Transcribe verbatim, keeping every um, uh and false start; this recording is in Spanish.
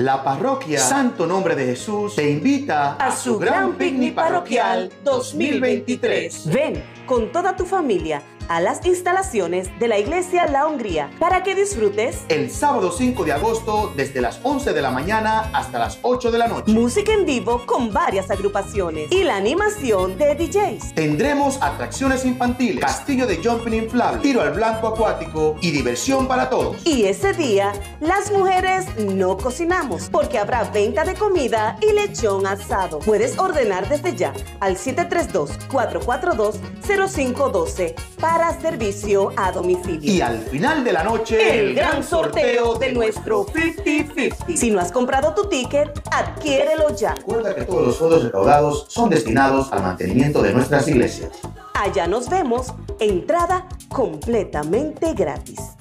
La parroquia Santo Nombre de Jesús te invita a su gran picnic parroquial dos mil veintitrés. Ven con toda tu familia a las instalaciones de la Iglesia La Hungría para que disfrutes el sábado cinco de agosto desde las once de la mañana hasta las ocho de la noche. Música en vivo con varias agrupaciones y la animación de D Js. Tendremos atracciones infantiles, castillo de jumping inflable, tiro al blanco acuático y diversión para todos. Y ese día las mujeres no cocinamos porque habrá venta de comida y lechón asado. Puedes ordenar desde ya al siete tres dos, cuatro cuatro dos, cero cinco uno dos para servicio a domicilio. Y al final de la noche, el, el gran sorteo de nuestro cincuenta cincuenta. Si no has comprado tu ticket, adquiérelo ya. Recuerda que todos los fondos recaudados son destinados al mantenimiento de nuestras iglesias. Allá nos vemos, entrada completamente gratis.